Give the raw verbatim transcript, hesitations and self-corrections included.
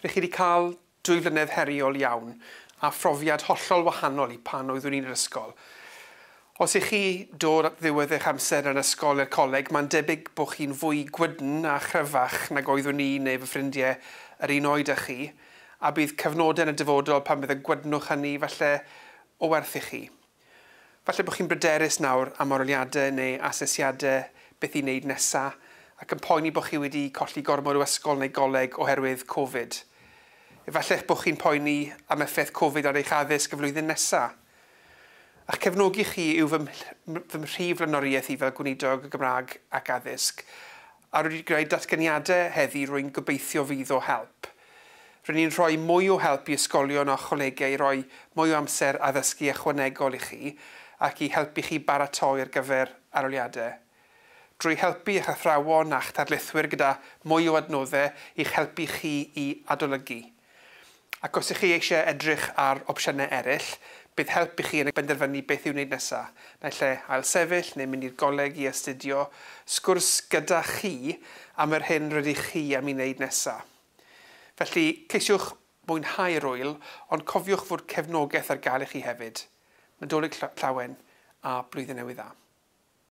Rydych chi wedi cael dwy flynedd heriol iawn a phrofiad hollol wahanol i pan oeddwn ni'n yr ysgol. Os ych chi dod at ddiwedd eich amser yn ysgol i'r coleg, mae'n debyg bod chi'n fwy gwydn a chryfach nag oeddwn ni neu fy ffrindiau yr un oed â chi, a bydd cyfnodau yn y dyfodol pan bydd y gwydnwch hynny falle o werth i chi. Falle bod chi'n bryderus nawr am arholiadau neu asesiadau beth i wneud nesaf, ac yn poeni bod chi wedi colli gormod o ysgol neu goleg oherwydd Covid. Efallai bod chi'n poeni am effaith Covid ar eich addysg y flwyddyn nesaf. A'ch cefnogi chi yw fy, fy mhrif blaenoriaethu fel Gweinidog y Gymraeg ac Addysg, a rydw i'n gwneud datganiadau heddi rwy'n gobeithio fydd o help. Rydyn ni'n rhoi mwy o help i ysgolion a cholegau i roi mwy o amser addysgu ychwanegol i chi ac i helpu chi baratoi ar gyfer arholiadau. Drwy helpu eich athrawon a'ch darlithwyr gyda mwy o adnoddau i'ch helpu chi i adolygu. Ac os ych chi eisiau edrych ar opsiynau eraill, bydd helpu chi yn benderfynu beth i'w wneud nesaf. Naill lle ail sefyll neu mynd i'r goleg i astudio, sgwrs gyda chi am yr hyn rydych chi am ei wneud nesaf. Felly, ceisiwch mwynhau'r wyl, ond cofiwch fod cefnogaeth ar gael i chi hefyd. Nadolig llawen a blwyddyn newydd dda.